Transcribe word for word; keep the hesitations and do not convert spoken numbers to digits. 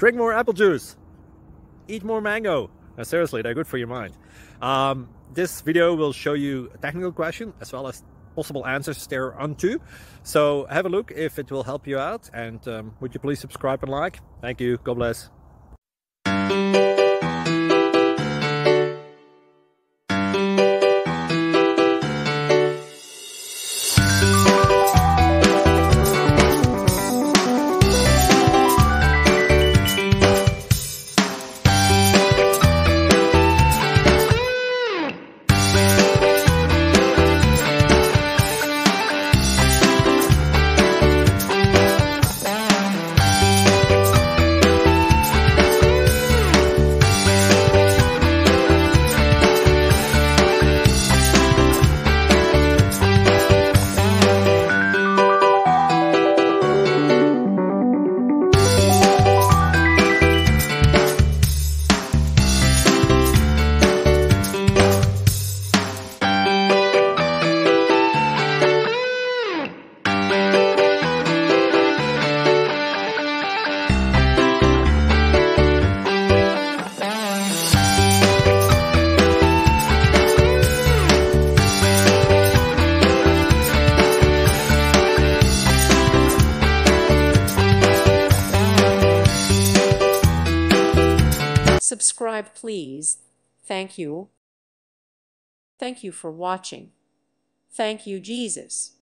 Drink more apple juice. Eat more mango. No, seriously, they're good for your mind. Um, this video will show you a technical question as well as possible answers thereunto. So have a look if it will help you out, and um, would you please subscribe and like? Thank you. God bless. Subscribe, please. Thank you. Thank you for watching. Thank you, Jesus.